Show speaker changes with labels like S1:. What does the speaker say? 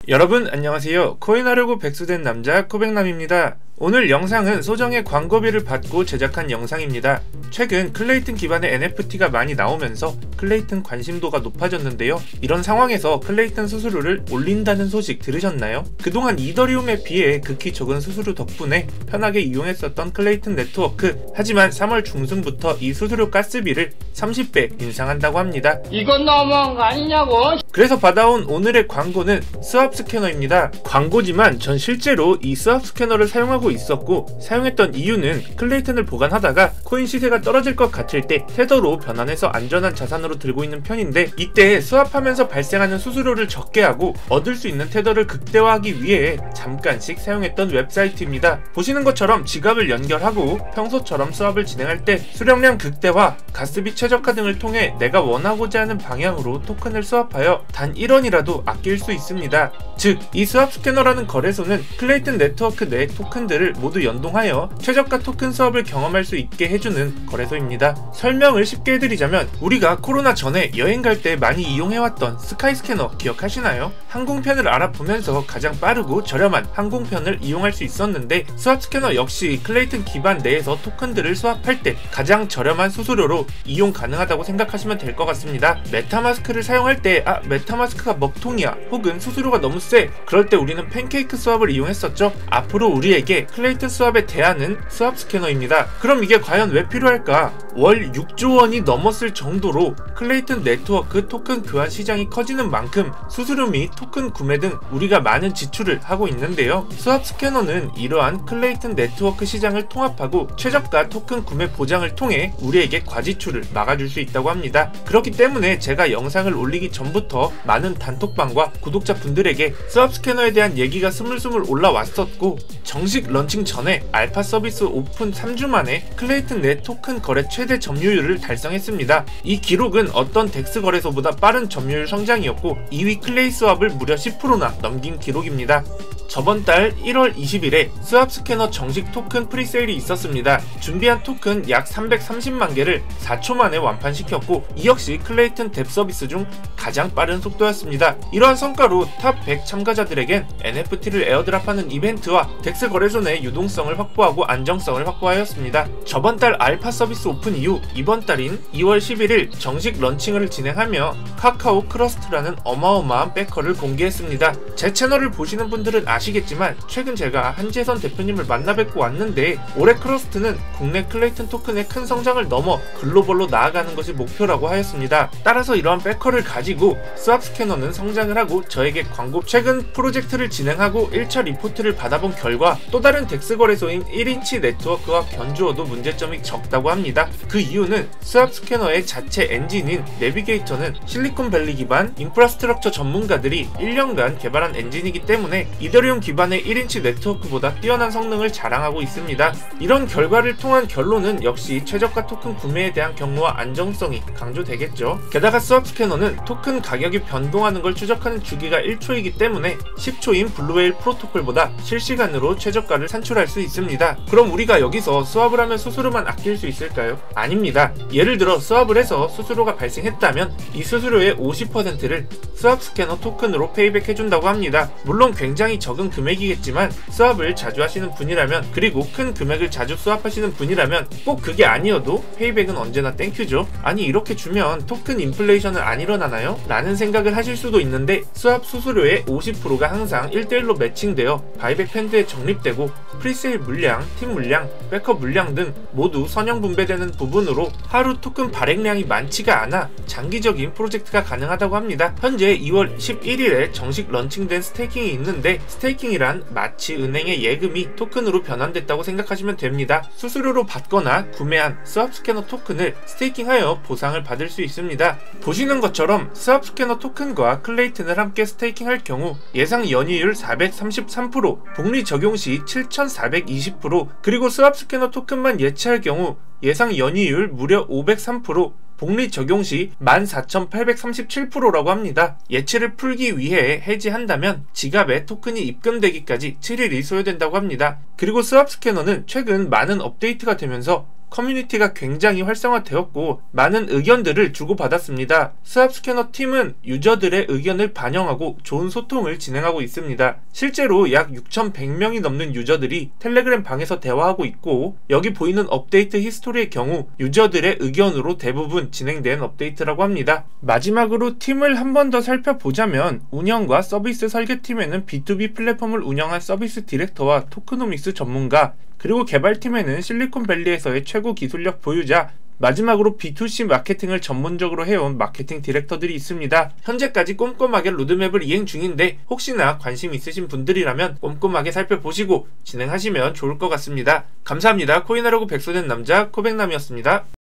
S1: 여러분 안녕하세요. 코인하려고 백수된 남자 코백남입니다. 오늘 영상은 소정의 광고비를 받고 제작한 영상입니다. 최근 클레이튼 기반의 NFT가 많이 나오면서 클레이튼 관심도가 높아졌는데요. 이런 상황에서 클레이튼 수수료를 올린다는 소식 들으셨나요? 그동안 이더리움에 비해 극히 적은 수수료 덕분에 편하게 이용했었던 클레이튼 네트워크. 하지만 3월 중순부터 이 수수료 가스비를 30배 인상한다고 합니다.
S2: 이건 너무한 거 아니냐고?
S1: 그래서 받아온 오늘의 광고는 스왑 스캐너입니다. 광고지만 전 실제로 이 스왑 스캐너를 사용하고 있었고, 사용했던 이유는 클레이튼을 보관하다가 코인 시세가 떨어질 것 같을 때 테더로 변환해서 안전한 자산으로 들고 있는 편인데, 이때 스왑하면서 발생하는 수수료를 적게 하고 얻을 수 있는 테더를 극대화하기 위해 잠깐씩 사용했던 웹사이트입니다. 보시는 것처럼 지갑을 연결하고 평소처럼 스왑을 진행할 때 수령량 극대화, 가스비 최저가 등을 통해 내가 원하고자 하는 방향으로 토큰을 스왑하여 단 1원이라도 아낄 수 있습니다. 즉, 이 스왑 스캐너라는 거래소는 클레이튼 네트워크 내 토큰들을 모두 연동하여 최저가 토큰 스왑을 경험할 수 있게 해주는 거래소입니다. 설명을 쉽게 해드리자면, 우리가 코로나 전에 여행 갈 때 많이 이용해왔던 스카이스캐너 기억하시나요? 항공편을 알아보면서 가장 빠르고 저렴한 항공편을 이용할 수 있었는데, 스왑 스캐너 역시 클레이튼 기반 내에서 토큰들을 스왑할 때 가장 저렴한 수수료로 이용 가능하다고 생각하시면 될 것 같습니다. 메타마스크를 사용할 때 메타마스크가 먹통이야, 혹은 수수료가 너무 세, 그럴 때 우리는 팬케이크 스왑을 이용했었죠. 앞으로 우리에게 클레이튼 스왑의 대안은 스왑 스캐너입니다. 그럼 이게 과연 왜 필요할까? 월 6조 원이 넘었을 정도로 클레이튼 네트워크 토큰 교환 시장이 커지는 만큼 수수료 및 토큰 구매 등 우리가 많은 지출을 하고 있는데요. 스왑 스캐너는 이러한 클레이튼 네트워크 시장을 통합하고 최저가 토큰 구매 보장을 통해 우리에게 과지출을 막아줄 수 있다고 합니다. 그렇기 때문에 제가 영상을 올리기 전부터 많은 단톡방과 구독자분들에게 스왑 스캐너에 대한 얘기가 스물스물 올라왔었고, 정식 런칭 전에 알파 서비스 오픈 3주 만에 클레이튼 내 토큰 거래 최대 점유율을 달성했습니다. 이 기록은 어떤 덱스 거래소보다 빠른 점유율 성장이었고, 2위 클레이 스왑을 무려 10%나 넘긴 기록입니다. 저번 달 1월 20일에 스왑 스캐너 정식 토큰 프리세일이 있었습니다. 준비한 토큰 약 330만 개를 4초 만에 완판시켰고, 이 역시 클레이튼 뎁 서비스 중 가장 빠른 속도였습니다. 이러한 성과로 탑 100 참가자들에겐 NFT를 에어드랍하는 이벤트와 덱스 거래소 내 유동성을 확보하고 안정성을 확보하였습니다. 저번 달 알파 서비스 오픈 이후 이번 달인 2월 11일 정식 런칭을 진행하며 카카오 크러스트라는 어마어마한 백커를 공개했습니다. 제 채널을 보시는 분들은 아시겠지만, 최근 제가 한재선 대표님을 만나 뵙고 왔는데, 올해 크러스트는 국내 클레이튼 토큰의 큰 성장을 넘어 글로벌로 나아가는 것이 목표라고 하였습니다. 따라서 이러한 백커를 가지고 스왑 스캐너는 성장을 하고 저에게 광고, 최근 프로젝트를 진행하고 1차 리포트를 받아본 결과 또 다른 덱스 거래소인 1인치 네트워크와 견주어도 문제점이 적다고 합니다. 그 이유는 스왑 스캐너의 자체 엔진인 내비게이터는 실리콘밸리 기반 인프라스트럭처 전문가들이 1년간 개발한 엔진이기 때문에 이더리움 기반의 1인치 네트워크보다 뛰어난 성능을 자랑하고 있습니다. 이런 결과를 통한 결론은 역시 최저가 토큰 구매에 대한 경로와 안정성이 강조되겠죠. 게다가 스왑 스캐너는 토큰 가격이 변동하는 걸 추적하는 주기가 1초이기 때문에 10초인 블루웨일 프로토콜보다 실시간으로 최저가를 산출할 수 있습니다. 그럼 우리가 여기서 스왑을 하면 수수료만 아낄 수 있을까요? 아닙니다. 예를 들어 스왑을 해서 수수료가 발생했다면 이 수수료의 50%를 스왑 스캐너 토큰으로 페이백 해준다고 합니다. 물론 굉장히 적은 금액이겠지만, 스왑을 자주 하시는 분이라면, 그리고 큰 금액을 자주 스왑하시는 분이라면 꼭 그게 아니어도 페이백은 언제나 땡큐죠. 아니, 이렇게 주면 토큰 인플레이션은 안 일어나나요? 라는 생각을 하실 수도 있는데, 스왑 수수료의 50%가 항상 1대1로 매칭되어 바이백 팬드에 적립되고, 프리세일 물량, 팀 물량, 백업 물량 등 모두 선형 분배되는 부분으로 하루 토큰 발행량이 많지가 않아 장기적인 프로젝트가 가능하다고 합니다. 현재 2월 11일에 정식 런칭된 스테이킹이 있는데, 스테이킹이란 마치 은행의 예금이 토큰으로 변환됐다고 생각하시면 됩니다. 수수료로 받거나 구매한 스왑 스캐너 토큰을 스테이킹하여 보상을 받을 수 있습니다. 보시는 것처럼 스왑 스캐너 토큰과 클레이튼을 함께 스테이킹할 경우 예상 연이율 433%, 복리 적용 시 7420%, 그리고 스왑 스캐너 토큰만 예치할 경우 예상 연이율 무려 503%, 복리 적용 시 14,837%라고 합니다. 예치를 풀기 위해 해지한다면 지갑에 토큰이 입금되기까지 7일이 소요된다고 합니다. 그리고 스왑 스캐너는 최근 많은 업데이트가 되면서 커뮤니티가 굉장히 활성화되었고 많은 의견들을 주고받았습니다. 스왑스캐너 팀은 유저들의 의견을 반영하고 좋은 소통을 진행하고 있습니다. 실제로 약 6,100명이 넘는 유저들이 텔레그램 방에서 대화하고 있고, 여기 보이는 업데이트 히스토리의 경우 유저들의 의견으로 대부분 진행된 업데이트라고 합니다. 마지막으로 팀을 한 번 더 살펴보자면, 운영과 서비스 설계팀에는 B2B 플랫폼을 운영한 서비스 디렉터와 토크노믹스 전문가, 그리고 개발팀에는 실리콘밸리에서의 최고 기술력 보유자, 마지막으로 B2C 마케팅을 전문적으로 해온 마케팅 디렉터들이 있습니다. 현재까지 꼼꼼하게 로드맵을 이행 중인데 혹시나 관심 있으신 분들이라면 꼼꼼하게 살펴보시고 진행하시면 좋을 것 같습니다. 감사합니다. 코인하려고 백소된 남자 코백남이었습니다.